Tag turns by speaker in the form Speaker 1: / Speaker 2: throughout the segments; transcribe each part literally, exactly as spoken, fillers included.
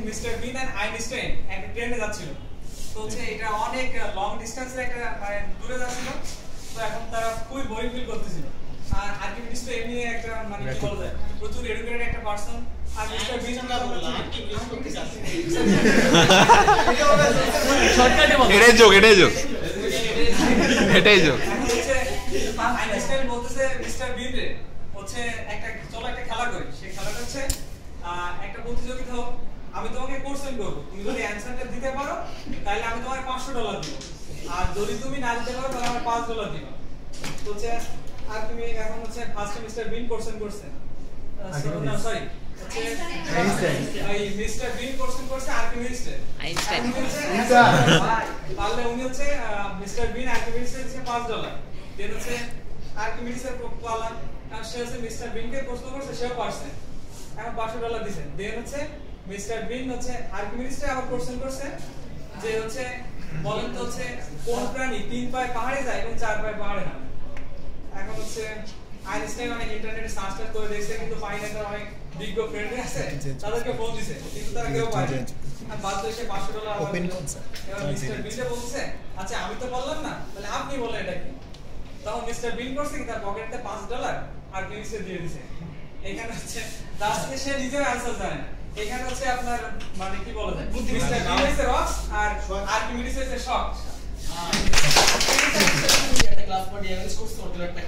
Speaker 1: Mister bin and Einstein একটা ট্রেনে যাচ্ছিল। তো হচ্ছে এটা অনেক লং ডিসটেন্সে একটা মানে দূরে যাচ্ছিল। তো এখন তারা খুবই বোরিং ফিল করতেছিল। আর আর্কিমিডিস তো এমনি একটা মানে কি বলা যায় প্রচুর এডুকেটেড একটা পারসন। আর মিস্টার বিন না বললাম আর্কিমিডিস করতে চাচ্ছে। শর্টকাটে বল। এটাই জোক, এটাই জোক। এটাই জোক। আইনস্টাইন বলতেছে মিস্টার বিন রে হচ্ছে একটা চলো একটা খেলা করি। সেই খেলাটা হচ্ছে একটা প্রতিযোগিতা হোক, আমি তোমাকে কোশ্চেন করব, তুমি যদি অ্যানসারটা দিতে পারো তাহলে আমি তোমাকে পাঁচশো ডলার দেব, আর যদি তুমি না দিতে পারো তাহলে আমি পাঁচ ডলার দিব। তো হচ্ছে আর তুমি এখন হচ্ছে ফার্স্ট মিস্টার বিন কোশ্চেন করছেন, না সরি হচ্ছে আইনস্টাইন, এই মিস্টার বিন কোশ্চেন করছে আর্কিমিডিস আইনস্টাইন পারলে উনি হচ্ছে মিস্টার বিন আর্কিমিডিস এর কাছে পাঁচ ডলার দেন হচ্ছে আর্কিমিডিস এর পালা, আর সে হচ্ছে মিস্টার বিনকে প্রশ্ন করছে, সেও পারছে, এখন পাঁচশো ডলার দিয়েছেন। দেন হচ্ছে মিস্টার বিন হচ্ছে আর্কিমিডিসকে আবার কোশ্চেন করছে যে হচ্ছে বলেন তো হচ্ছে কোন প্রাণী তিন পায়ে পাহাড়ে যায় এবং চার পায়ে পাহাড়ে নামে। এখন হচ্ছে আইনস্টাইন অনেক ইন্টারনেটে সার্চ করে দেখছে, কিন্তু পাইনি। তার অনেক বিজ্ঞ ফ্রেন্ড আছে, তাদেরকে ফোন দিছে, কিন্তু তারা কেউ পায়নি। আর বাধ্য হয়ে পাঁচশো ডলার ওপেন কনসেপ্ট। এবার মিস্টার বিন বলছে আচ্ছা আমি তো বললাম না, তাহলে আপনি বলেন এটা কি। তখন মিস্টার বিন করছে কি তার পকেটে পাঁচ ডলার আর আর্কিমিডিসকে দিয়ে দিয়েছে। এখানে হচ্ছে দাসকে সে নিজেও অ্যানসার জানে না। এখানে হচ্ছে আপনার মানে কি বলা যায় মিস্টার বিন এর রক্স আর আর্কিমিডিস এর শক। একটা ক্লাস পড়ে ইংলিশ কোর্স করতে একটা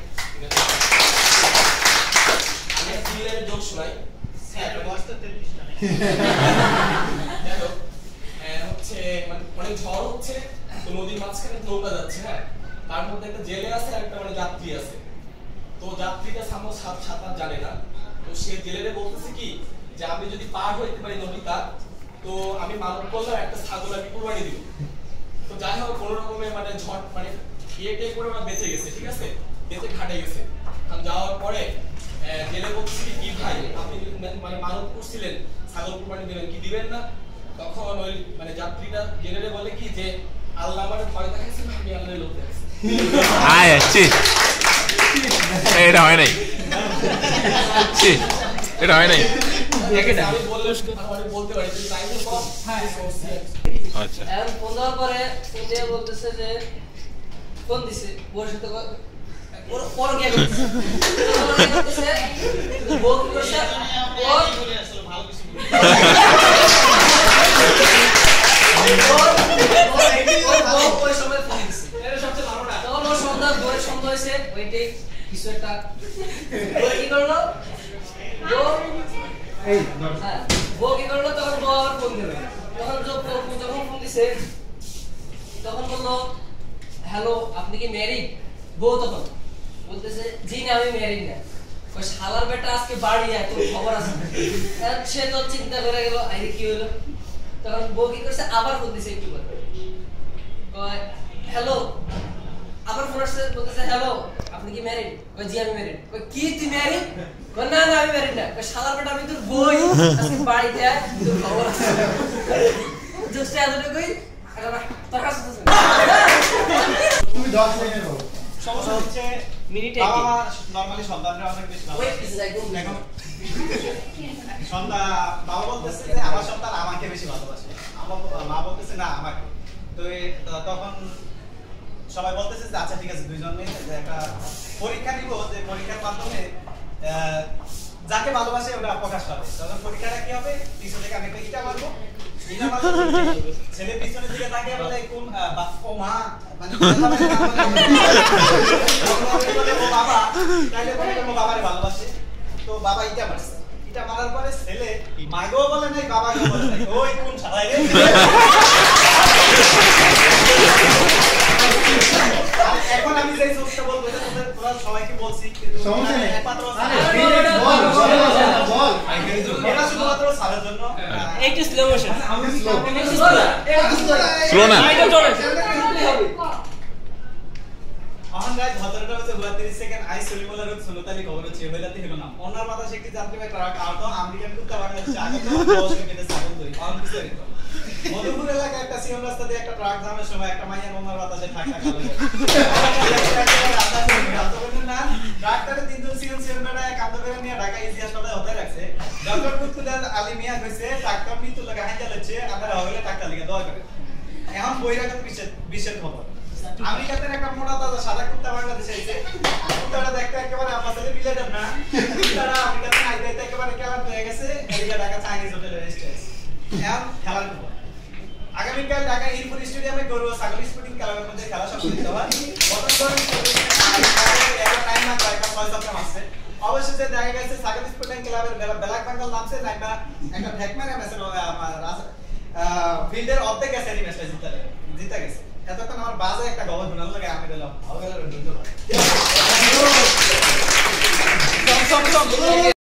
Speaker 1: আমি সিলের জোক শোনাই। হ্যাঁ দশটা তেত্রিশ টা দেখো হচ্ছে মানে অনেক ঝড় হচ্ছে, তো নদীর মাঝখানে নৌকা যাচ্ছে, হ্যাঁ তার মধ্যে একটা জেলে আছে আর একটা মানে যাত্রী আছে। তো যাত্রীটা সামনে সাত সাঁতার জানে না, তো সে জেলেরে বলতেছে কি যে আমি যদি পার হইতে পারি নদীটা তো আমি মানব করলাম একটা ছাগল আমি কুরবানি দিব। তো যাই হোক কোনো রকমের মানে ঝড় মানে ইয়েটে করে ওরা বেঁচে গেছে, ঠিক আছে, বেঁচে ঘাটে গেছে। কারণ যাওয়ার পরে জেলে বলতেছে কি ভাই আপনি মানে মানব করছিলেন ছাগল কুরবানি দিবেন কি দিবেন না, তখন ওই মানে যাত্রীটা জেলেরে বলে কি যে আল্লাহ আমারে ভয় দেখাইছে, আমি আল্লাহর লোক দেখাইছি। আয় চি এটা হয় নাই, চি এটা হয় নাই। আমি বললে আমি বলতে পারি যে টাইমে কম। হ্যাঁ আচ্ছা এখন ফোন দেওয়ার পরে ফোন দিয়ে বলতেছে যে ফোন দিছে ওর সাথে ওর পর গিয়ে করতেছে বল করছে ও আসলে ভালো কিছু ওই সময় ফোন দিছে এটা সবচেয়ে ভালো না। তখন ওর সন্ধ্যা দুই সন্ধ্যা হয়েছে ওইটে কিছু একটা ওই কি করলো ও এই হ্যাঁ ও কি করলো তখন ও আবার ফোন দিল। তখন যখন ফোন দিছে তখন বললো হ্যালো আপনি কি ম্যারিড? বউ তখন বলতেছে জি না আমি ম্যারিড না। ওই শালার বেটা আজকে বাড়ি আয় তোর খবর আছে। সে তো চিন্তা করে গেল আরে কি হলো। তখন বউ কি করছে আবার ফোন দিছে একটু পরে হ্যালো, আবার ফোন আসছে বলতেছে হ্যালো আপনি কি ম্যারিড? ওই জি আমি ম্যারিড। ওই কি তুই ম্যারিড? না না আমি ম্যারিড না। ওই শালার বেটা আমি তোর বই আজকে বাড়িতে আয় তোর খবর আছে। জাস্ট এতটুকুই তোর কাছে তুমি দশ মিনিট বল। সমস্যা হচ্ছে মিনিটে বাবা মা নরমালি সন্তানরা অনেক বেশি ভালো এখন সন্তান বাবা বলতেছে যে আমার সন্তান আমাকে বেশি ভালোবাসে, আমার মা বলতেছে না আমাকে। তো তখন সবাই বলতেছে যে আচ্ছা ঠিক আছে দুইজন মিলে যে একটা পরীক্ষা নিব, যে পরীক্ষার মাধ্যমে যাকে ভালোবাসে ওরা প্রকাশ পাবে। তখন পরীক্ষাটা কি হবে, পিছন থেকে আমি একটা ইটা মারবো, ইটা মারবো ছেলে পিছনের দিকে তাকিয়ে বলে কোন ও মা মানে ও বাবা তাইলে বলে ও বাবারে ভালোবাসে। তো বাবা ইটা মারছে, ইটা মারার পরে ছেলে মাগও বলে নাই বাবাকেও বলে নাই, ওই কোন শালায় রে। এখন আমি যে জোকটা বলবো তোদের তোরা সবাইকে বলছি কিন্তু সমস্যা নেই একমাত্র বল বল এটা শুধুমাত্র সালের জন্য একটু স্লো মোশন আমি স্লো স্লো না অহন গাইস ঘটনাটা হচ্ছে বত্রিশ সেকেন্ড আই সলিমুল্লাহ রুদ সুলতানি খবর হচ্ছে বেলাতে হলো না ওনার মাথা একটি যাত্রীবাহী ট্রাক আউট আমেরিকান কুত্তা বাংলাদেশে আগে দশ মিনিটে সাবন ধরি অন পিছনে মধুপুর এলাকায় একটা সিএম রাস্তা দিয়ে একটা ট্রাক ধামের সময় একটা মাইয়া ওনার বাতাসে ঠাক ঠাক হলো ট্রাকটারে তিনজন সিএম সিএম বেড়ায় কাঁদতে করে নিয়ে ঢাকা ইজি হাসপাতালে হতে রাখছে। ডক্টর কুতুবুদ্দিন আলী মিয়া কইছে ট্রাক্টর মৃত্যু
Speaker 2: লাগে হাইটা লচ্ছে আপনারা হলে টাকা লিখে দয়া করে এখন বইরাগত বিশ্বের বিশ্বের খবর আমেরিকাতে একটা মোটা তাজা সাদা কুত্তা বাংলাদেশে এসেছে কুত্তাটা দেখতে একেবারে আমাদের বিলেডার না কুত্তাটা আমেরিকাতে আইতে একেবারে কেমন হয়ে গেছে এদিকে ঢাকা চাইনিজ হোটেলে রেস্ট আছে এখন খেলার খবর আগামীকাল ঢাকা ইরপুর স্টেডিয়ামে গরু ছাগল স্পোর্টিং ক্লাবের মধ্যে খেলা সংগঠিত হয় বর্তমান টাইম না প্রায় ছয় সপ্তাহ আছে অবশেষে দেখা গেছে ছাগল স্পোর্টিং ক্লাবের ব্ল্যাক বেঙ্গল নামছে একটা একটা ঠেকমারে ম্যাচে ফিল্ডের অর্ধেক গেছে এই ম্যাচটা জিতে জিতে গেছে এতক্ষণ আমার বাজে একটা গবর ধুনার লাগে আমি দিলাম ভালো গেল